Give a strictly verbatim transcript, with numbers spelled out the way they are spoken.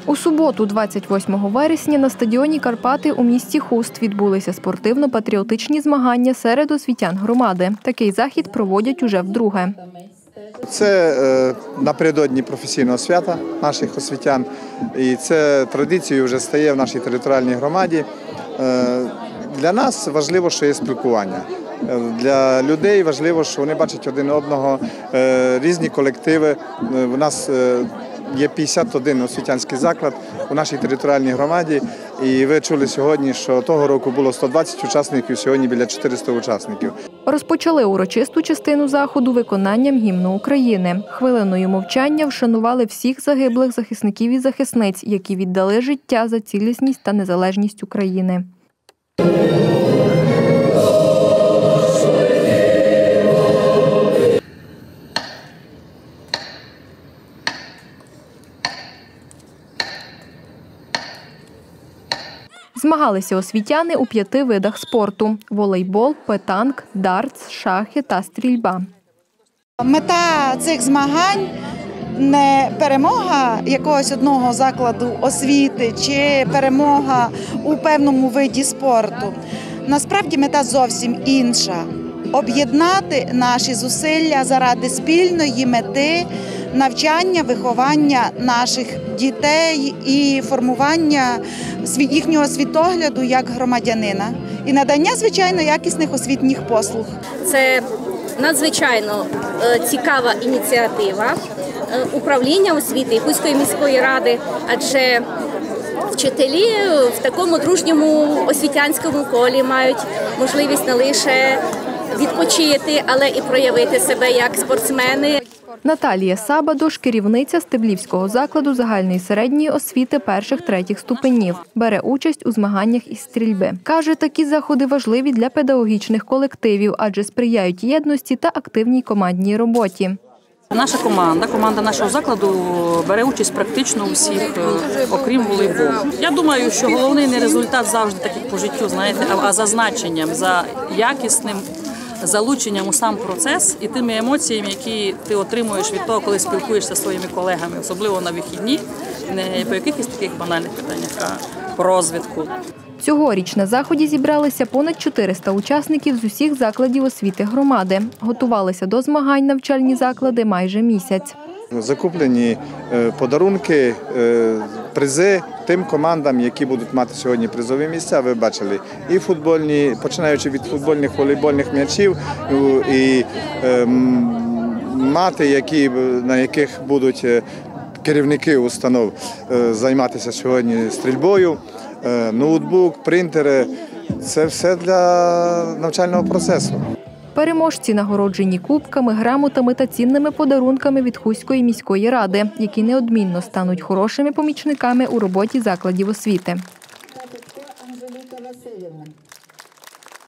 У суботу, двадцять восьмого вересня, на стадіоні «Карпати» у місті Хуст відбулися спортивно-патріотичні змагання серед освітян громади. Такий захід проводять уже вдруге. Це е, напередодні професійного свята наших освітян, і це традицією вже стає в нашій територіальній громаді. Е, для нас важливо, що є спілкування. Для людей важливо, що вони бачать один одного, е, різні колективи. У нас е, є п'ятдесят один освітянський заклад у нашій територіальній громаді, і ви чули сьогодні, що того року було сто двадцять учасників, сьогодні біля чотириста учасників. Розпочали урочисту частину заходу виконанням гімну України. Хвилиною мовчання вшанували всіх загиблих захисників і захисниць, які віддали життя за цілісність та незалежність України. Змагалися освітяни у п'яти видах спорту – волейбол, петанк, дартс, шахи та стрільба. Мета цих змагань – не перемога якогось одного закладу освіти чи перемога у певному виді спорту. Насправді мета зовсім інша – об'єднати наші зусилля заради спільної мети навчання, виховання наших дітей і формування їхнього світогляду як громадянина і надання, звичайно, якісних освітніх послуг. Це надзвичайно цікава ініціатива управління освіти Хуської міської ради, адже вчителі в такому дружньому освітянському колі мають можливість не лише відпочити, але і проявити себе як спортсмени. Наталія Сабадош – керівниця Стеблівського закладу загальної середньої освіти перших-третіх ступенів. Бере участь у змаганнях із стрільби. Каже, такі заходи важливі для педагогічних колективів, адже сприяють єдності та активній командній роботі. Наша команда, команда нашого закладу бере участь практично у всіх, окрім волейболу. Я думаю, що головний не результат завжди такий по життю, знаєте, а за значенням, за якісним залученням у сам процес і тими емоціями, які ти отримуєш від того, коли спілкуєшся зі своїми колегами, особливо на вихідні, не по якихось таких банальних питаннях, а по розвитку. Цьогоріч на заході зібралися понад чотириста учасників з усіх закладів освіти громади. Готувалися до змагань навчальні заклади майже місяць. Закуплені подарунки, призи тим командам, які будуть мати сьогодні призові місця. Ви бачили і футбольні, починаючи від футбольних, волейбольних м'ячів, і мати, які, на яких будуть керівники установ займатися сьогодні стрільбою, ноутбук, принтери – це все для навчального процесу. Переможці нагороджені кубками, грамотами та цінними подарунками від Хуської міської ради, які неодмінно стануть хорошими помічниками у роботі закладів освіти.